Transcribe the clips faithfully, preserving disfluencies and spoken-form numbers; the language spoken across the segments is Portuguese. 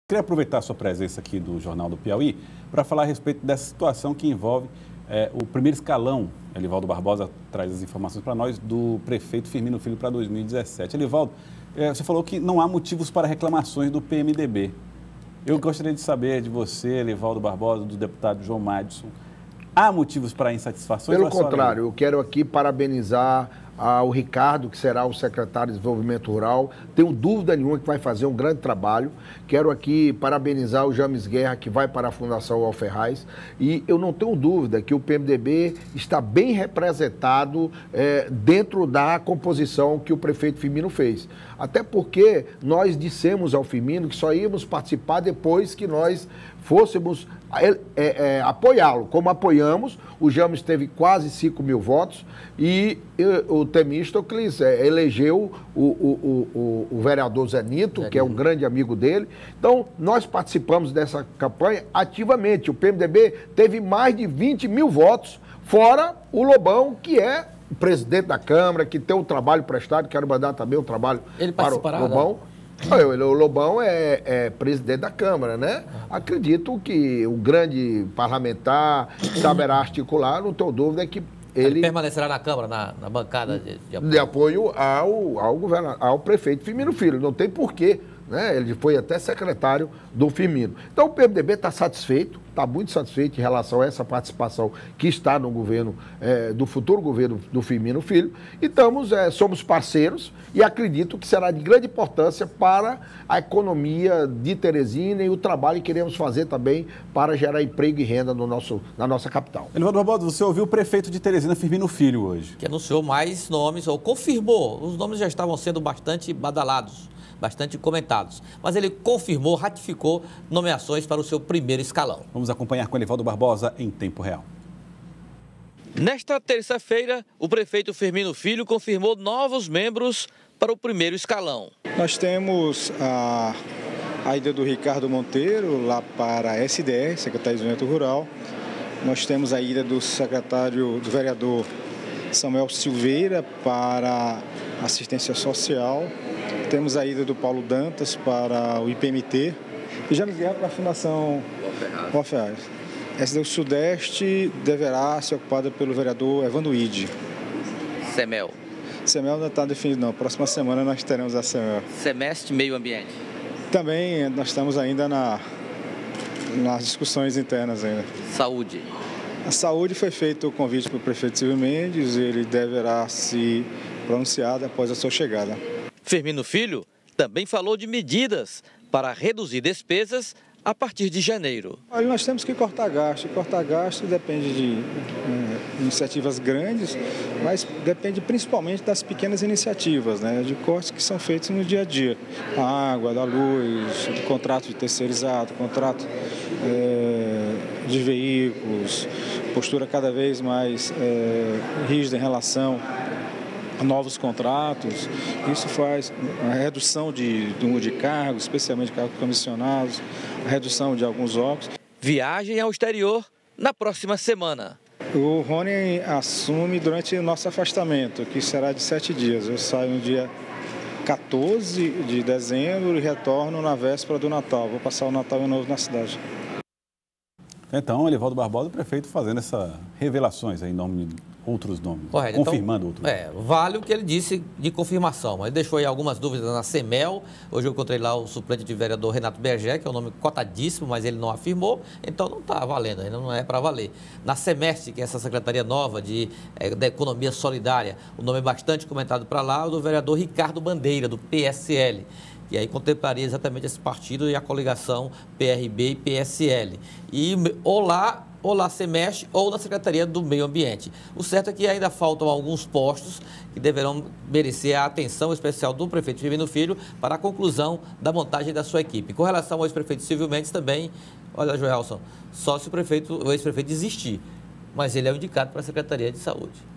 Queria aproveitar a sua presença aqui do Jornal do Piauí para falar a respeito dessa situação que envolve é, o primeiro escalão. Elivaldo Barbosa traz as informações para nós do prefeito Firmino Filho para dois mil e dezessete. Elivaldo, é, você falou que não há motivos para reclamações do P M D B. Eu gostaria de saber de você, Elivaldo Barbosa, do deputado João Madison, há motivos para insatisfações? Pelo contrário, eu quero aqui parabenizar ao Ricardo, que será o secretário de Desenvolvimento Rural. Tenho dúvida nenhuma que vai fazer um grande trabalho. Quero aqui parabenizar o James Guerra, que vai para a Fundação Alferraz. E eu não tenho dúvida que o P M D B está bem representado é, dentro da composição que o prefeito Firmino fez. Até porque nós dissemos ao Firmino que só íamos participar depois que nós fôssemos é, é, apoiá-lo. Como apoiamos, o James teve quase cinco mil votos e, e o Temístocles é, elegeu o, o, o, o vereador Zé Nito, é que é um grande amigo dele. Então, nós participamos dessa campanha ativamente. O P M D B teve mais de vinte mil votos, fora o Lobão, que é o presidente da Câmara, que tem um trabalho prestado. Quero mandar também um trabalho Ele para o Lobão. O Lobão é, é presidente da Câmara, né? Acredito que o grande parlamentar saberá articular, não tenho dúvida que ele... Ele permanecerá na Câmara, na, na bancada de, de apoio, de apoio ao, ao, governador, ao prefeito Firmino Filho. Não tem porquê, né? Ele foi até secretário do Firmino. Então o P M D B está satisfeito, está muito satisfeito em relação a essa participação que está no governo, é, do futuro governo do Firmino Filho. E estamos, é, somos parceiros e acredito que será de grande importância para a economia de Teresina e o trabalho que queremos fazer também para gerar emprego e renda no nosso, na nossa capital. Elivaldo Barbosa, você ouviu o prefeito de Teresina, Firmino Filho, hoje? Que anunciou mais nomes, ou confirmou, os nomes já estavam sendo bastante badalados, bastante comentados. Mas ele confirmou, ratificou nomeações para o seu primeiro escalão. Vamos acompanhar com Elivaldo Barbosa em tempo real. Nesta terça-feira, o prefeito Firmino Filho confirmou novos membros para o primeiro escalão. Nós temos a, a ida do Ricardo Monteiro lá para a S D R, Secretaria de Desenvolvimento Rural. Nós temos a ida do secretário, do vereador Samuel Silveira para assistência social. Temos a ida do Paulo Dantas para o I P M T e James Guerra para a Fundação Alferraz. Essa do Sudeste deverá ser ocupada pelo vereador Evandro Ide. Semel. Semel não está definido não. Próxima semana nós teremos a Semel. Semestre Meio Ambiente. Também nós estamos ainda na, nas discussões internas ainda. Saúde. A saúde foi feito o convite para o prefeito Silvio Mendes, ele deverá se pronunciar após a sua chegada. Firmino Filho também falou de medidas para reduzir despesas a partir de janeiro. Olha, nós temos que cortar gasto. E cortar gasto depende de é, iniciativas grandes, mas depende principalmente das pequenas iniciativas, né, de cortes que são feitos no dia a dia. A água, da luz, do contrato de terceirizado, contrato é, de veículos, postura cada vez mais é, rígida em relação novos contratos. Isso faz a redução de, de cargos, especialmente cargos comissionados, a redução de alguns órgãos. Viagem ao exterior na próxima semana. O Rony assume durante o nosso afastamento, que será de sete dias. Eu saio no dia quatorze de dezembro e retorno na véspera do Natal. Vou passar o Natal em novo na cidade. Então, Elivaldo Barbosa, o prefeito, fazendo essas revelações aí, em nome de outros nomes, correto, confirmando então, outros é, nomes. Vale o que ele disse de confirmação, mas deixou aí algumas dúvidas na Semel. Hoje eu encontrei lá o suplente de vereador Renato Berger, que é um nome cotadíssimo, mas ele não afirmou, então não está valendo, ainda não é para valer. Na Semestre, que é essa secretaria nova de, é, da Economia Solidária, o nome é bastante comentado para lá, o do vereador Ricardo Bandeira, do P S L. E aí contemplaria exatamente esse partido e a coligação P R B e P S L. E ou lá, ou lá Semestre, ou na Secretaria do Meio Ambiente. O certo é que ainda faltam alguns postos que deverão merecer a atenção especial do prefeito Firmino Filho para a conclusão da montagem da sua equipe. Com relação ao ex-prefeito Silvio Mendes também, olha, Joelson, só se o prefeito, o ex-prefeito desistir, mas ele é o indicado para a Secretaria de Saúde.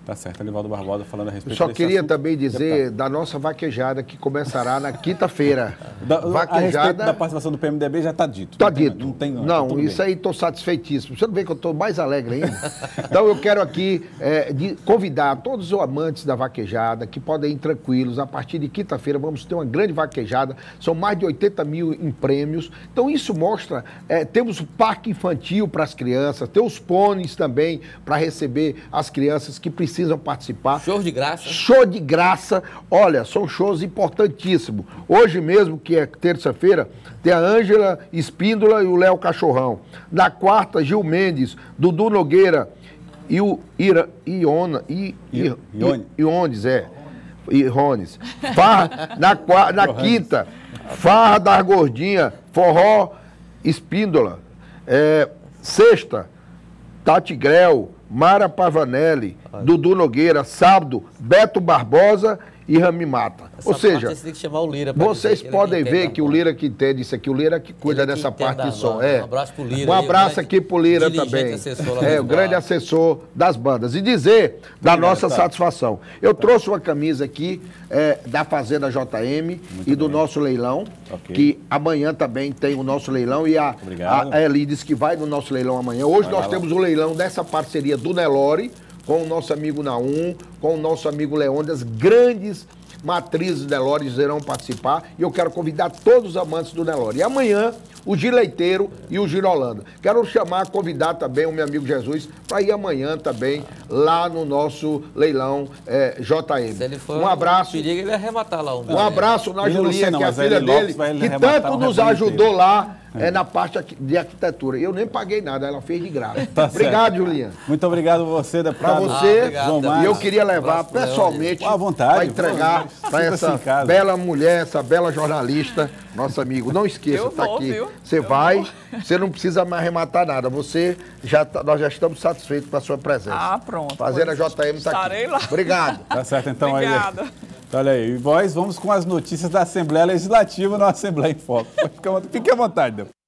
Tá certo, Elivaldo Barbosa falando a respeito Eu só desse queria assunto. também dizer Deputado. da nossa vaquejada que começará na quinta-feira. Da, A respeito Vaquejada... da participação do P M D B já está dito. Está não tem- dito. Não, tem, não, não tá tudo isso bem. aí estou satisfeitíssimo. Você não vê que eu estou mais alegre ainda? Então eu quero aqui é, de convidar todos os amantes da vaquejada que podem ir tranquilos. A partir de quinta-feira vamos ter uma grande vaquejada. São mais de oitenta mil em prêmios. Então isso mostra, é, temos o parque infantil para as crianças, tem os pôneis também para receber as crianças que precisam participar. Show de graça. Show de graça. Olha, são shows importantíssimos. Hoje mesmo, que é terça-feira, tem a Ângela Espíndola e o Léo Cachorrão. Na quarta, Gil Mendes, Dudu Nogueira e o Ira, Iona, I, I, Ione. I, Iones, é. Irones. Farra, na, qua- na quinta, Farra das Gordinhas, Forró Espíndola. É, sexta, Tati Grel, Mara Pavanelli, Dudu Nogueira. Sábado, Beto Barbosa e Rami Mata. Essa Ou parte seja, você tem que chamar o Lira pra vocês dizer que ele podem entende ver da que o banda. Lira que entende isso aqui, o Lira que cuida Ele que dessa entende parte da de som. banda. É. Um abraço pro Lira Um aí, o abraço grande aqui pro Lira diligente também. assessor lá É, do o grande bar. assessor das bandas. E dizer da nossa tá. satisfação. Eu trouxe uma camisa aqui é, da Fazenda J M e do nosso leilão, Ok. que amanhã também tem o nosso leilão e a, Obrigado. a Eli disse que vai no nosso leilão amanhã. Hoje Vai nós lá, temos o leilão dessa parceria do Nelore com o nosso amigo Naum, com o nosso amigo Leônidas, grandes matrizes do Nelore irão participar e eu quero convidar todos os amantes do Nelore. E amanhã, o Gileiteiro e o Girolanda. Quero chamar, convidar também o meu amigo Jesus para ir amanhã também lá no nosso leilão é, J M. Se ele for Um abraço. perigo, ele vai arrematar lá um. Um abraço na Eu não sei Julinha, não, que é a mas a filha Eli Lopes dele, vai que arrematar tanto o nos rebanho ajudou inteiro. lá é, na parte aqui de arquitetura. Eu nem paguei nada, ela fez de graça. Tá Obrigado, certo. Julinha. Muito obrigado você, Para deputado. você, Ah, obrigado, João deputado. e eu Marcos. queria levar Abraço pro pessoalmente À vontade, para entregar pô, para sinta-se essa em casa. bela mulher, essa bela jornalista, nosso amigo. Não esqueça, Eu tá vou, aqui. viu? Você Eu vai, vou. você não precisa mais arrematar nada. Você já tá- nós já estamos satisfeitos com a sua presença. Ah, pronto. Fazenda Pois J M está aqui. estarei lá. Obrigado. Tá certo, então. Aí, Obrigada. olha aí, e nós vamos com as notícias da Assembleia Legislativa na Assembleia em Foco. Fique à vontade, deputado.